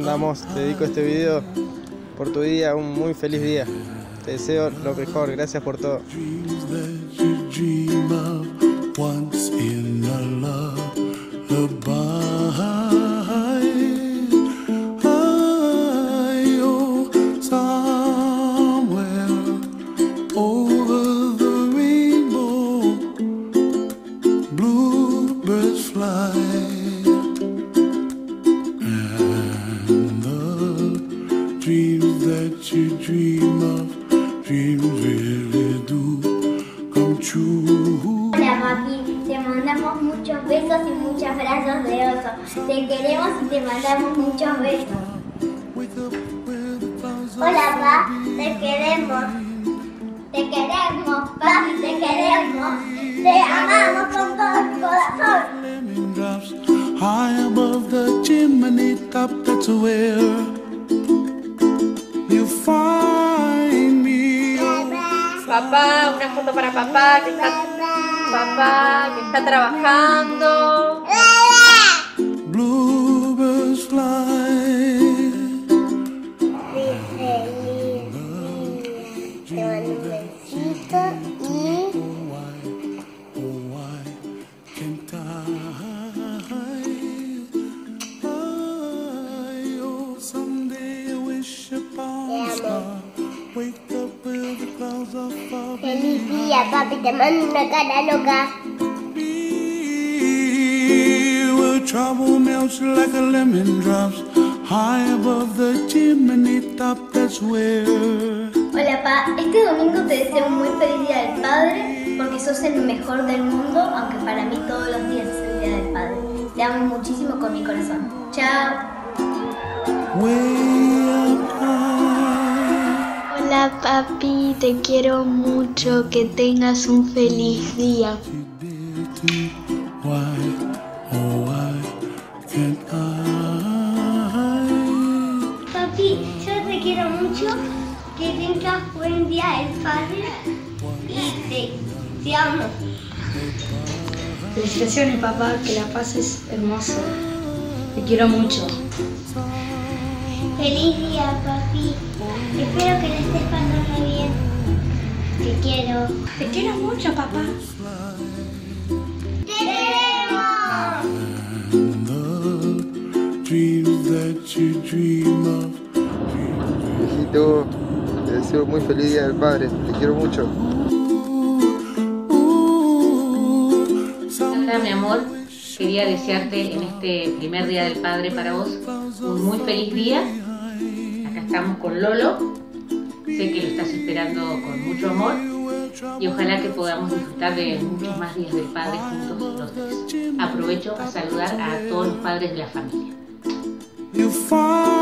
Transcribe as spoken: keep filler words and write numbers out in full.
mandamos, te dedico este video por tu día, un muy feliz día. Te deseo lo mejor, gracias por todo. Dreams that you dream of, dreams really do come true. Hola papi, te mandamos muchos besos y muchos abrazos de oso. Te queremos y te mandamos muchos besos. Hola pa, te queremos. Te queremos, papi, te queremos. Te amamos con todo el corazón. High above the chimney top, that's where you find me. Papá, una foto para papá que está, papá que está trabajando. Bluebirds fly. Feliz día. Te mando un besito y... Feliz día, papi, te mando una cara loca. Where trouble melts like a lemon drops high above the chimney top, that's where. Hola, pa, este domingo te deseo un muy feliz día del padre porque sos el mejor del mundo, aunque para mí todos los días es el día del padre. Te amo muchísimo con mi corazón. Chao. Hola papi, te quiero mucho, que tengas un feliz día. Papi, yo te quiero mucho, que tengas buen día del padre y te, te amo. Felicitaciones papá, que la pases hermoso. Te quiero mucho. Feliz día, papi. Espero que le estés pasando bien. Te quiero. Te quiero mucho, papá. ¡Te queremos! Hijito, te deseo muy feliz día del padre. Te quiero mucho. Hola, mi amor. Quería desearte en este primer día del padre para vos un muy feliz día. Acá estamos con Lolo. Sé que lo estás esperando con mucho amor y ojalá que podamos disfrutar de muchos más días del padre juntos los tres. Aprovecho a saludar a todos los padres de la familia.